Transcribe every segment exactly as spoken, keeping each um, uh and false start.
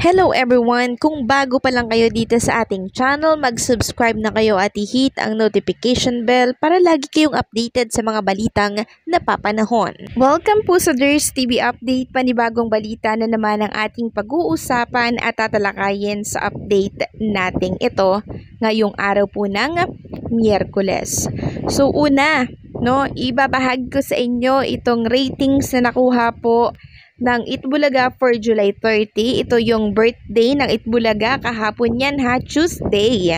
Hello everyone! Kung bago pa lang kayo dito sa ating channel, mag-subscribe na kayo at i-hit ang notification bell para lagi kayong updated sa mga balitang napapanahon. Welcome po sa Ders T V Update, panibagong balita na naman ang ating pag-uusapan at tatalakayin sa update nating ito ngayong araw po ng Miyerkules. So una, no, ibabahagi ko sa inyo itong ratings na nakuha po ng Itbulaga for July thirty. Ito yung birthday ng Itbulaga. Kahapon yan ha, Tuesday.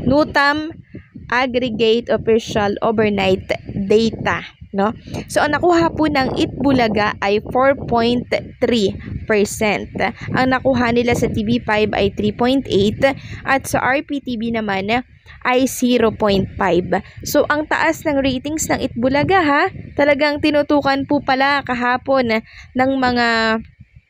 Nutam Aggregate Official Overnight Data. No? So, ang nakuha po ng Itbulaga ay four point three percent. Ang nakuha nila sa T V five ay three point eight at sa R P T V naman ay zero point five. So, ang taas ng ratings ng Itbulaga ha, talagang tinutukan po pala kahapon ng mga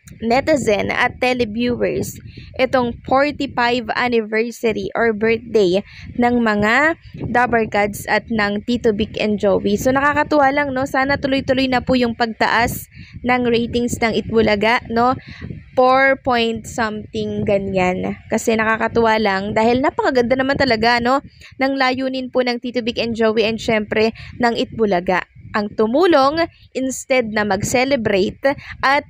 netizen at televiewers itong forty-five anniversary or birthday ng mga Dabarkads at ng Tito Vic and Joey. So nakakatuwa lang, no, sana tuloy-tuloy na po yung pagtaas ng ratings ng Itbulaga, no, four point something ganyan, kasi nakakatuwa lang dahil napakaganda naman talaga, no, ng layunin po ng Tito Vic and Joey and syempre ng Itbulaga. Ang tumulong instead na mag-celebrate at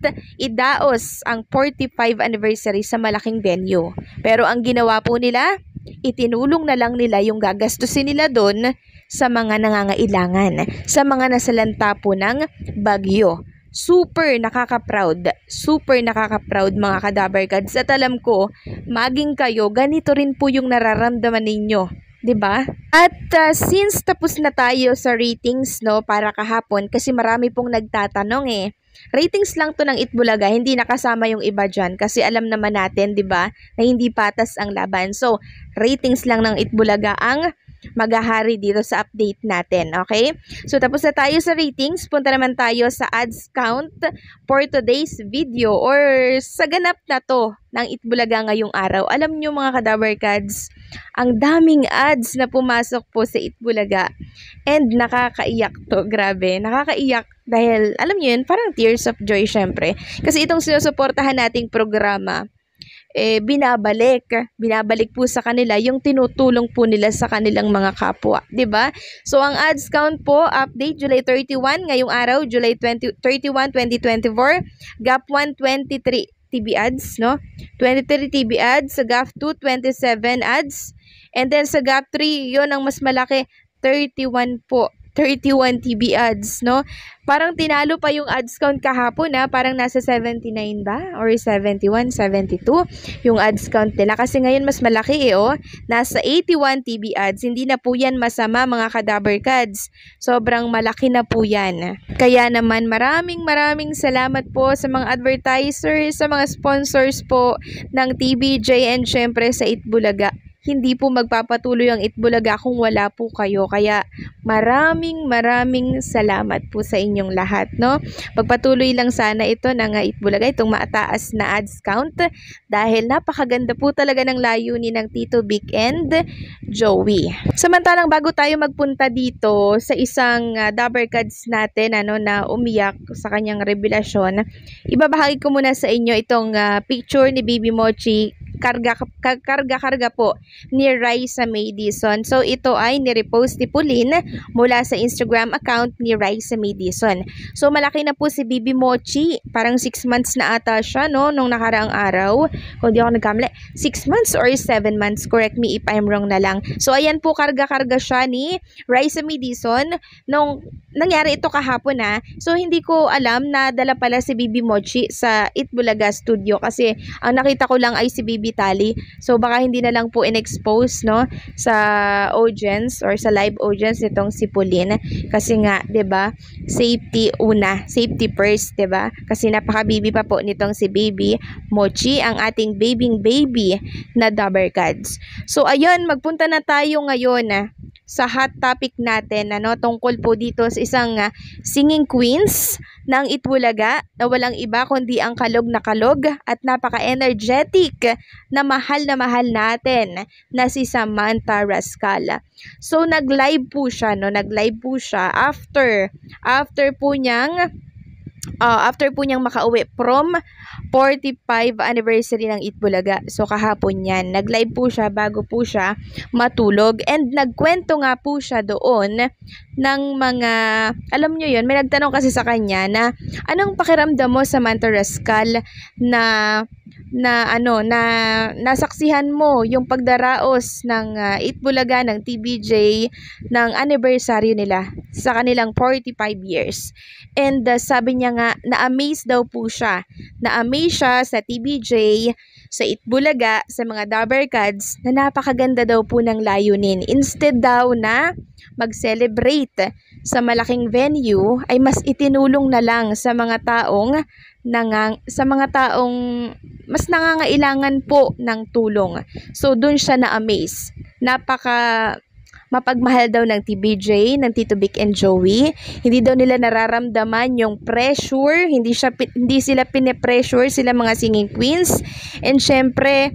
idaos ang forty-five anniversary sa malaking venue. Pero ang ginawa po nila, itinulong na lang nila yung gagastusin nila doon sa mga nangangailangan, sa mga nasalanta po ng bagyo. Super nakaka-proud, super nakaka-proud mga Kadabarkads. At alam ko, maging kayo, ganito rin po yung nararamdaman ninyo. Diba? At uh, since tapos na tayo sa ratings, no, para kahapon, kasi marami pong nagtatanong eh. Ratings lang to ng Itbulaga, hindi nakasama yung iba dyan kasi alam naman natin, diba, na hindi patas ang laban. So, ratings lang ng Itbulaga ang maghahari dito sa update natin, okay? So, tapos na tayo sa ratings, punta naman tayo sa ads count for today's video or sa ganap na to ng Itbulaga ngayong araw. Alam nyo mga Kadabarkads, ang daming ads na pumasok po sa Itbulaga and nakakaiyak to, grabe, nakakaiyak dahil alam nyo yun, parang tears of joy syempre. Kasi itong sinusuportahan nating programa, eh, binabalik, binabalik po sa kanila yung tinutulong po nila sa kanilang mga kapwa, 'di ba? So ang ads count po, update July thirty-one, ngayong araw July thirty-one, twenty twenty-four, gap one twenty-three T V ads, no? twenty-three T V ads, sa gap two twenty-seven ads, and then sa gap three, yon ang mas malaki, thirty-one po. thirty-one T V ads, no? Parang tinalo pa yung ads count kahapon, ha? Parang nasa seventy-nine ba? Or seventy-one, seventy-two yung ads count nila. Kasi ngayon mas malaki eh, oh. Nasa eighty-one T V ads. Hindi na po yan masama mga Kadabarkads. Sobrang malaki na po yan. Kaya naman maraming maraming salamat po sa mga advertisers, sa mga sponsors po ng T V J and syempre sa Itbulaga. Hindi po magpapatuloy ang Itbulaga kung wala po kayo. Kaya maraming maraming salamat po sa inyong lahat, no? Pagpatuloy lang sana ito ng Itbulaga, itong mataas na ads count dahil napakaganda po talaga ng layunin ng Tito Vic and Joey. Samantalang bago tayo magpunta dito sa isang uh, Dabarkads natin ano, na umiyak sa kanyang revelasyon, ibabahagi ko muna sa inyo itong uh, picture ni Baby Mochi karga-karga po ni Raisa Madison. So ito ay nirepost ni Pauline mula sa Instagram account ni Raisa Madison. So malaki na po si Baby Mochi, parang six months na ata siya, no, nung nakaraang araw, kung di ako nagkamali, six months or seven months, correct me if I'm wrong na lang. So ayan po, karga-karga siya ni Raisa Madison nung nangyari ito kahapon, ha. So hindi ko alam na dala pala si Baby Mochi sa Itbulaga studio kasi ang nakita ko lang ay si Baby Tali. So baka hindi na lang po in-expose, no, sa audience or sa live audience nitong si Pauline kasi nga, 'di ba, safety una, safety first, 'di ba? Kasi napaka-baby pa po nitong si Baby Mochi, ang ating babying baby na Dabarkads. So ayun, magpunta na tayo ngayon ah, sa hot topic natin, ano, tungkol po dito sa isang uh, singing queens ng Itbulaga na walang iba kundi ang kalog na kalog at napaka-energetic na mahal na mahal natin na si Samantha Rascal. So nag-live po siya, no, nag-live po siya after after po niyang uh, after po niyang makauwi from forty-five anniversary ng Itbulaga. So kahapon yan, nag-live po siya bago po siya matulog, and nagkwento nga po siya doon ng mga, alam nyo yun, may nagtanong kasi sa kanya na anong pakiramdam mo sa Manta Rascal na na ano na nasaksihan mo yung pagdaraos ng uh, Itbulaga ng T B J ng anniversary nila sa kanilang forty-five years. And uh, sabi niya nga na-amaze daw po siya. Na-amaze siya sa T B J, sa Itbulaga, sa mga Dabarkads na napakaganda daw po ng layunin. Instead daw na mag-celebrate sa malaking venue, ay mas itinulong na lang sa mga taong nangang, sa mga taong mas nangangailangan po ng tulong. So doon siya na-amaze. Napaka mapagmahal daw ng T B J, ng Tito Vic and Joey. Hindi daw nila nararamdaman yung pressure, hindi siya hindi sila pine-pressure, sila mga singing queens. And syempre,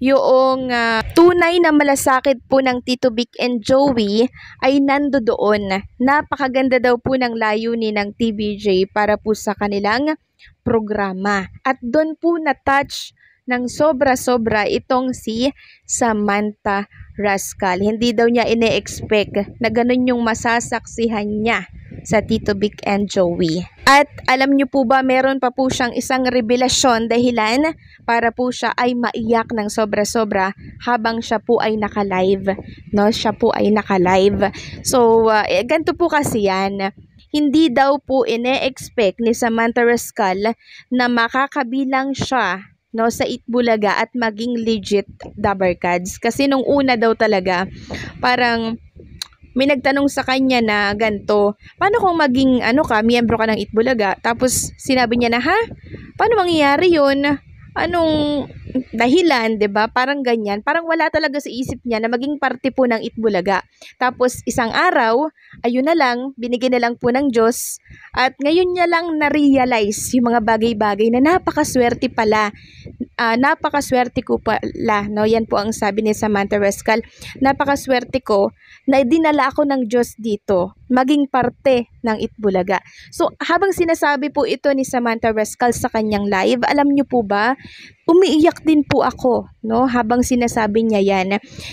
yung uh, tunay na malasakit po ng Tito Vic and Joey ay nando doon. Napakaganda daw po ng layunin ng T B J para po sa kanilang programa. At doon po na-touch ng sobra-sobra itong si Samantha Rascal. Hindi daw niya ine-expect na ganun yung masasaksihan niya sa Tito Vic and Joey. At alam niyo po ba, meron pa po siyang isang revelasyon dahilan para po siya ay maiyak ng sobra-sobra habang siya po ay naka-live. No? Siya po ay naka-live. So, uh, eh, ganito po kasi yan. Hindi daw po ine-expect ni Samantha Rascal na makakabilang siya, no, sa Itbulaga at maging legit Dabarkads. Kasi nung una daw talaga, parang may nagtanong sa kanya na ganto, paano kung maging ano ka, miyembro ka ng Itbulaga? Tapos sinabi niya na, ha? Paano mangyayari yun? Anong dahilan, 'di ba? Parang ganyan. Parang wala talaga sa isip niya na maging parte po ng Itbulaga. Tapos isang araw, ayun na lang, binigyan na lang po ng Diyos. At ngayon niya lang na-realize yung mga bagay-bagay na napakaswerte pala. Uh, napakaswerte ko pala, no? Yan po ang sabi ni Samantha Rascal. Napakaswerte ko na dinala ako ng Diyos dito, maging parte ng Itbulaga. So, habang sinasabi po ito ni Samantha Rascal sa kanyang live, alam niyo po ba, umiiyak din po ako, no? Habang sinasabi niya yan.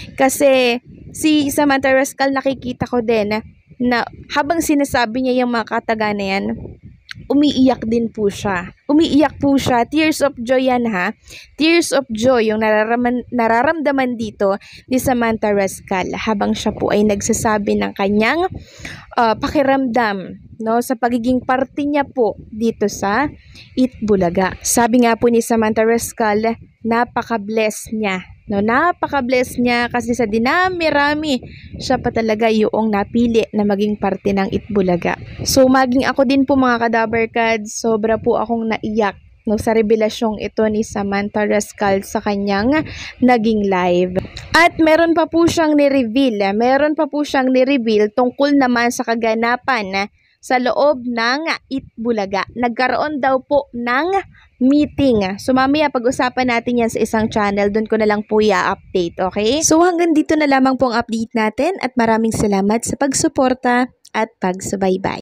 Kasi si Samantha Rascal, nakikita ko din na habang sinasabi niya yung mga kataga na yan, umiiyak din po siya. Umiiyak po siya. Tears of joy yan, ha. Tears of joy yung nararamdaman, nararamdaman dito ni Samantha Rascal habang siya po ay nagsasabi ng kanyang uh, pakiramdam, no, sa pagiging parte niya po dito sa Itbulaga. Sabi nga po ni Samantha Rascal, napaka-bless niya. No, napaka-bless niya kasi sa dinami-rami siya pa talaga yung napili na maging parte ng Itbulaga. So, maging ako din po mga Kadabarkads, sobra po akong naiyak, no, sa revelasyong ito ni Samantha Rascal sa kanyang naging live. At meron pa po siyang ni-reveal, meron pa po siyang ni-reveal tungkol naman sa kaganapan sa loob ng Itbulaga. Nagkaroon daw po ng meeting. So mamaya pag-usapan natin yan sa isang channel, doon ko na lang po i-update, okay? So hanggang dito na lamang po ang update natin at maraming salamat sa pagsuporta at pagsubaybay.